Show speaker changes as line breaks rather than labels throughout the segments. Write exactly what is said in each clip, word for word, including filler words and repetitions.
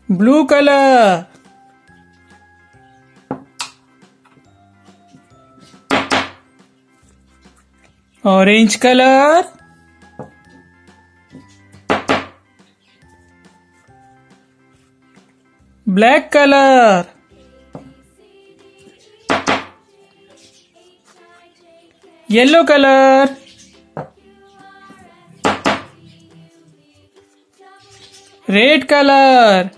blue color, orange color, black color, yellow color, red color,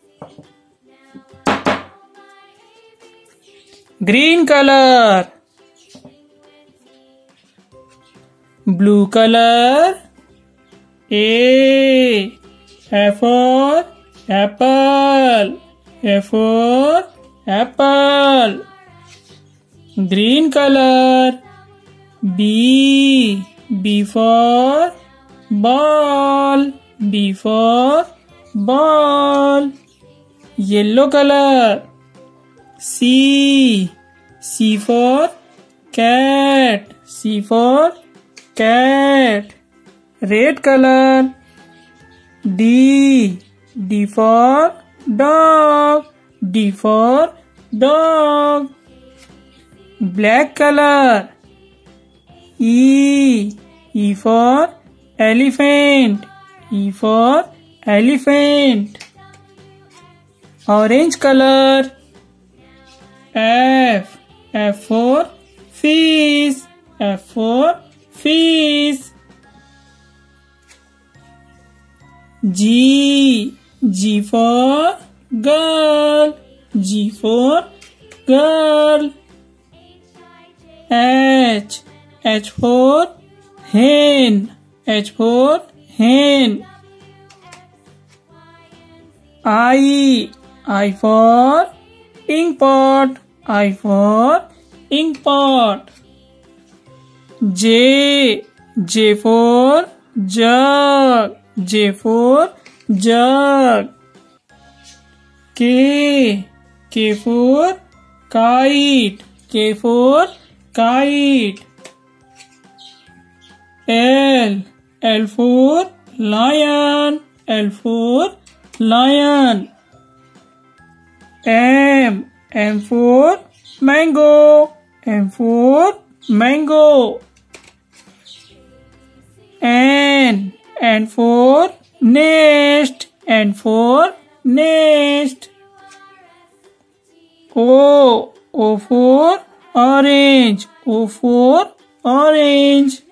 green color, blue color. A, A for apple, A for apple. Green color. B, B for ball, B for ball. Yellow color. C, C for cat, C for cat. Red color. D, D for dog, D for dog. Black color. E, E for elephant, E for elephant. Orange color. F, F for fish, F for fish. G, G for girl, G for girl. H, H for hen, H for hen. I, I for ink pot, I for ink pot. J, J for jug, J for jug. K, K for kite, K for kite. L, L for lion, L for lion. M, M for mango, M for mango. N, N for nest, N for nest. O, O for orange, O for orange.